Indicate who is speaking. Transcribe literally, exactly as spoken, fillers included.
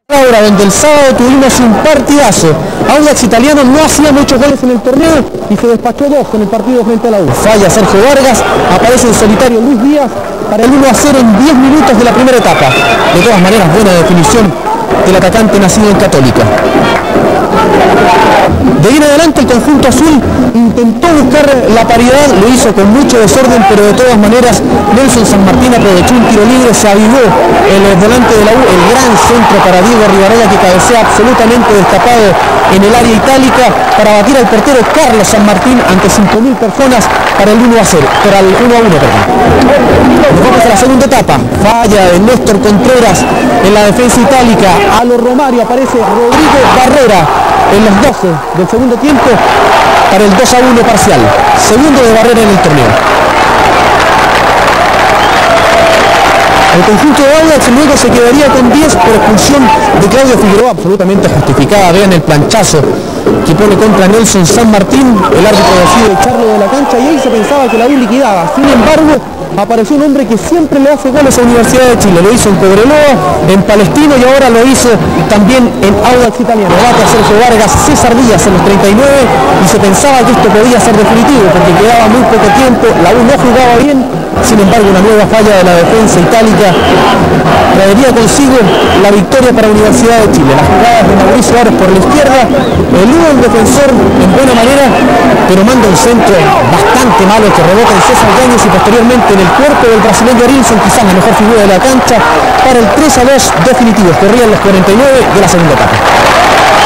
Speaker 1: Ahora, donde el sábado tuvimos un partidazo. Audax Italiano no hacía muchos goles en el torneo y se despachó dos en el partido frente a la U. Falla Sergio Vargas, aparece en solitario Luis Díaz para el uno a cero en diez minutos de la primera etapa. De todas maneras, buena definición del atacante nacido en Católica. De ahí en adelante el conjunto azul intentó buscar la paridad, lo hizo con mucho desorden, pero de todas maneras Nelson San Martín aprovechó un tiro libre, se avivó el volante de la U, el gran centro para Diego Rivarola, que cabecea absolutamente destapado en el área itálica para batir al portero Carlos San Martín ante cinco mil personas para el uno a cero, para el uno a uno, perdón. Nos vamos a la segunda etapa, falla de Néstor Contreras en la defensa itálica, a lo Romario aparece Rodrigo Barrera en los doce del segundo tiempo para el dos a uno parcial, segundo de Barrera en el torneo. El conjunto de Audax luego se quedaría con diez por expulsión de Claudio Figueroa, absolutamente justificada. Vean el planchazo que pone contra Nelson San Martín, el árbitro decide echarlo de la cancha y ahí se pensaba que la U liquidaba. Sin embargo, apareció un hombre que siempre le hace goles a la Universidad de Chile, lo hizo en Cobreloa, en Palestino y ahora lo hizo también en Audax Italiano. Bate a Sergio Vargas, César Díaz en los treinta y nueve y se pensaba que esto podía ser definitivo porque quedaba muy poco tiempo, la U no jugaba bien. Sin embargo, una nueva falla de la defensa itálica traería consigo la victoria para Universidad de Chile. Las jugadas de Mauricio Suárez por la izquierda, el uno el defensor en buena manera, pero manda un centro bastante malo que rebota en César Yáñez y posteriormente en el cuerpo del brasileño Arilson, quizás la mejor figura de la cancha, para el tres a dos definitivo. Corrían los cuarenta y nueve de la segunda etapa.